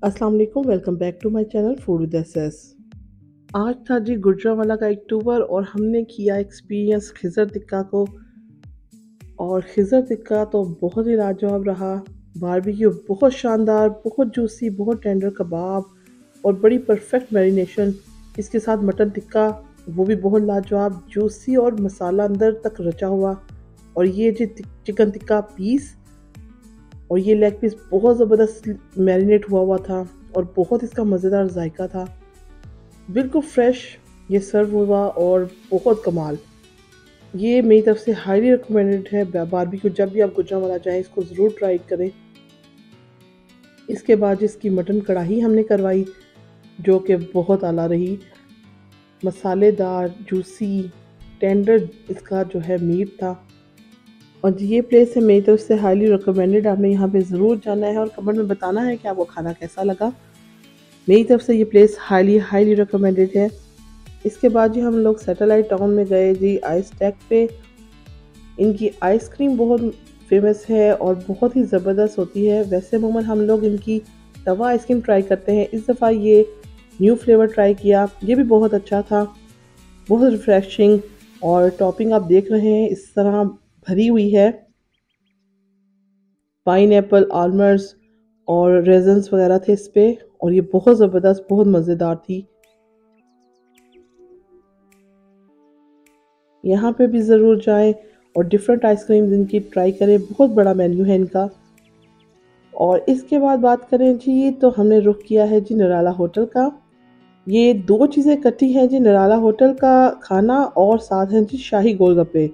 अस्सलाम वालेकुम, welcome back to my channel food with SS. आज था जी गुजरांवाला का अक्टूबर और हमने किया एक्सपीरियंस खिज़र टिक्का को। और खिज़र टिक्का तो बहुत ही लाजवाब रहा। बारबेक्यू बहुत शानदार, बहुत जूसी, बहुत टेंडर कबाब और बड़ी परफेक्ट मैरिनेशन। इसके साथ मटन टिक्का, वो भी बहुत लाजवाब, जूसी और मसाला अंदर तक रचा हुआ। और ये जी चिकन टिक्का पीस और ये लेग पीस बहुत ज़बरदस्त मैरिनेट हुआ हुआ था और बहुत इसका मज़ेदार जायका था। बिल्कुल फ्रेश ये सर्व हुआ और बहुत कमाल। ये मेरी तरफ से हाईली रिकमेंडेड है बारबेक्यू। जब भी आप गुजरांवाला जाएं इसको ज़रूर ट्राई करें। इसके बाद इसकी मटन कढ़ाई हमने करवाई जो कि बहुत आला रही। मसालेदार, जूसी, टेंडर इसका जो है मीट था। और ये प्लेस है मेरी तरफ से हाईली रिकमेंडेड। आपने यहाँ पे ज़रूर जाना है और कमेंट में बताना है कि आपको खाना कैसा लगा। मेरी तरफ से ये प्लेस हाईली रिकमेंडेड है। इसके बाद जी हम लोग सैटेलाइट टाउन में गए जी आइस टेक पे। इनकी आइसक्रीम बहुत फेमस है और बहुत ही ज़बरदस्त होती है। वैसे अमूमन हम लोग इनकी तवा आइसक्रीम ट्राई करते हैं, इस दफ़ा ये न्यू फ्लेवर ट्राई किया, ये भी बहुत अच्छा था, बहुत रिफ्रेशिंग। और टॉपिंग आप देख रहे हैं इस तरह भरी हुई है, पाइनएप्पल, आलमंड्स और रेजन्स वगैरह थे इस पे। और ये बहुत ज़बरदस्त, बहुत मज़ेदार थी। यहाँ पे भी ज़रूर जाएं और डिफरेंट आइसक्रीम्स इनकी ट्राई करें। बहुत बड़ा मेन्यू है इनका। और इसके बाद बात करें जी तो हमने रुख किया है जी निराला होटल का। ये दो चीज़ें इकट्ठी हैं जी, निराला होटल का खाना और साथ हैं जी शाही गोलगप्पे।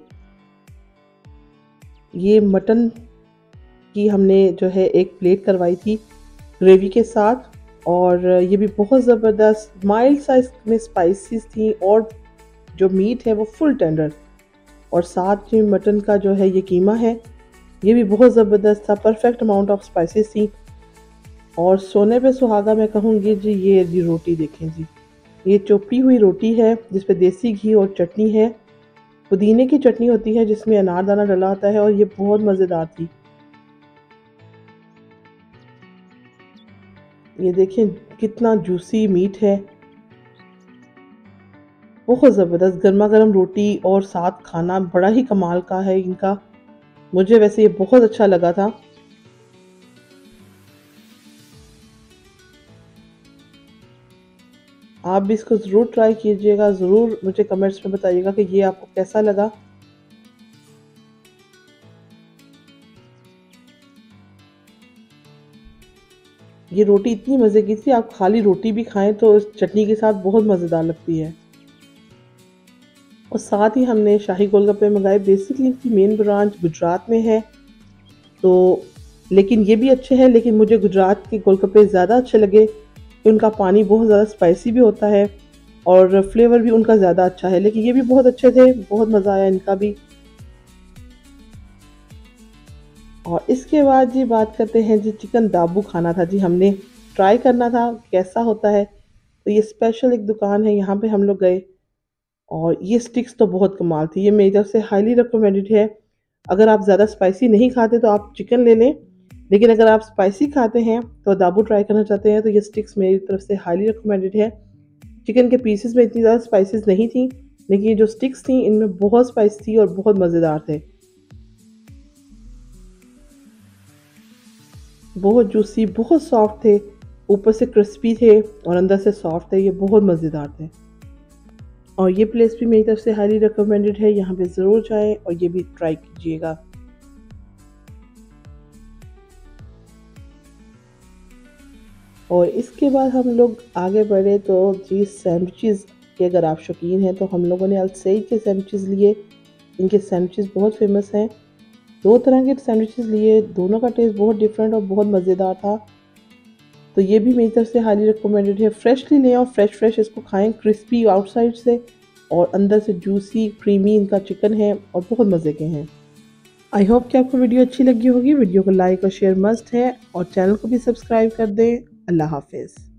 ये मटन की हमने जो है एक प्लेट करवाई थी ग्रेवी के साथ और ये भी बहुत ज़बरदस्त, माइल्ड साइज में स्पाइसेस थी और जो मीट है वो फुल टेंडर। और साथ में मटन का जो है ये कीमा है, ये भी बहुत ज़बरदस्त था, परफेक्ट अमाउंट ऑफ स्पाइसेस थी। और सोने पे सुहागा मैं कहूँगी जी, ये जी रोटी देखें जी, ये चोपड़ी हुई रोटी है जिस पे देसी घी और चटनी है। पुदीने की चटनी होती है जिसमें अनारदाना डला होता है और ये बहुत मज़ेदार थी। ये देखें कितना जूसी मीट है, बहुत ज़बरदस्त गर्मा गर्म रोटी और साथ खाना बड़ा ही कमाल का है इनका। मुझे वैसे ये बहुत अच्छा लगा था। आप भी इसको ज़रूर ट्राई कीजिएगा, ज़रूर मुझे कमेंट्स में बताइएगा कि ये आपको कैसा लगा। ये रोटी इतनी मज़े की थी, आप खाली रोटी भी खाएं तो इस चटनी के साथ बहुत मज़ेदार लगती है। और साथ ही हमने शाही गोलगप्पे मंगाए। बेसिकली इनकी मेन ब्रांच गुजरात में है, तो लेकिन ये भी अच्छे हैं, लेकिन मुझे गुजरात के गोलगप्पे ज़्यादा अच्छे लगे कि उनका पानी बहुत ज़्यादा स्पाइसी भी होता है और फ्लेवर भी उनका ज़्यादा अच्छा है। लेकिन ये भी बहुत अच्छे थे, बहुत मज़ा आया इनका भी। और इसके बाद जी बात करते हैं जी, चिकन दाबू खाना था जी, हमने ट्राई करना था कैसा होता है। तो ये स्पेशल एक दुकान है, यहाँ पे हम लोग गए और ये स्टिक्स तो बहुत कमाल थी। ये मेरी तरफ से हाईली रिकमेंडेड है। अगर आप ज़्यादा स्पाइसी नहीं खाते तो आप चिकन ले लें, लेकिन अगर आप स्पाइसी खाते हैं तो दाबू ट्राई करना चाहते हैं तो ये स्टिक्स मेरी तरफ से हाईली रिकमेंडेड है। चिकन के पीसेस में इतनी ज़्यादा स्पाइसेस नहीं थी, लेकिन ये जो स्टिक्स थी इनमें बहुत स्पाइस थी और बहुत मज़ेदार थे। बहुत जूसी, बहुत सॉफ्ट थे, ऊपर से क्रिस्पी थे और अंदर से सॉफ्ट थे। ये बहुत मज़ेदार थे। और ये प्लेस भी मेरी तरफ से हाईली रिकमेंडेड है, यहाँ पे ज़रूर जाएं और ये भी ट्राई कीजिएगा। और इसके बाद हम लोग आगे बढ़े तो जी सैंडविचेस के अगर आप शौकीन हैं तो हम लोगों ने अलसईद के सैंडविचेस लिए। इनके सैंडविचेस बहुत फेमस हैं। दो तरह के सैंडविचेस लिए, दोनों का टेस्ट बहुत डिफरेंट और बहुत मज़ेदार था। तो ये भी मेरी तरफ से हाईली रिकमेंडेड है। फ्रेशली लें और फ्रेश इसको खाएं, क्रिस्पी आउटसाइड से और अंदर से जूसी क्रीमी इनका चिकन है और बहुत मज़े के हैं। आई होप कि आपको वीडियो अच्छी लगी होगी। वीडियो को लाइक और शेयर मस्ट है और चैनल को भी सब्सक्राइब कर दें। अल्लाह हाफिज़।